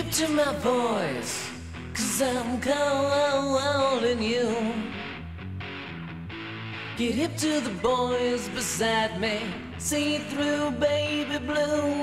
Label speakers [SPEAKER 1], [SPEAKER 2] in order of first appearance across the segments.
[SPEAKER 1] hip to my voice, 'cause I'm calling you. Get hip to the boys beside me, see through baby blue.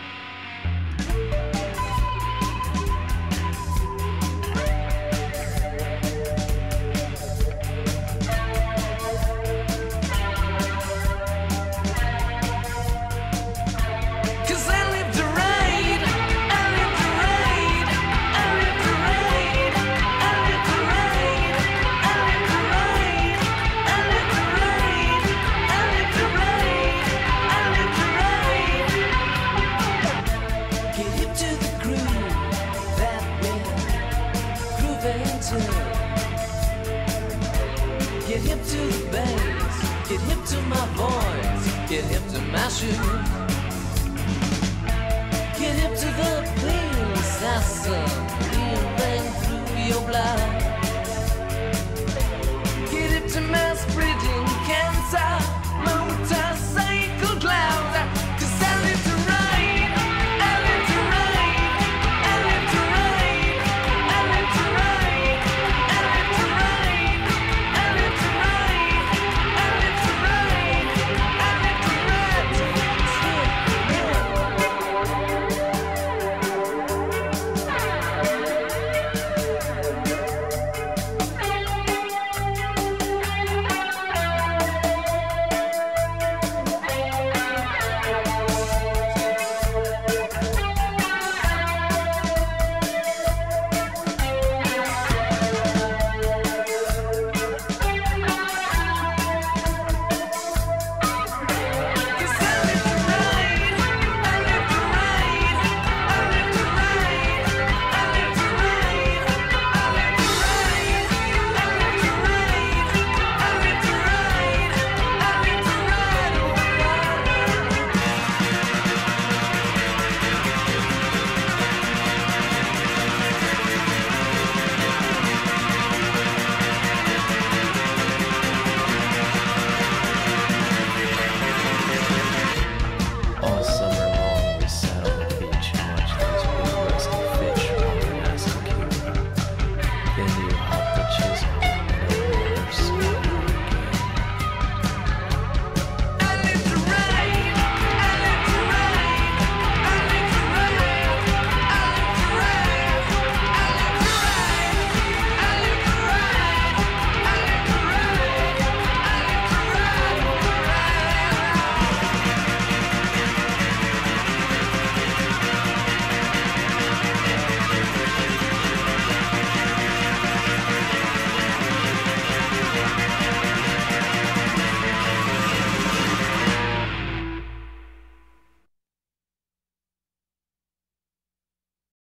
[SPEAKER 1] Get hip to the bass, get hip to my voice, get hip to my shoes. Get hip to the peace, awesome.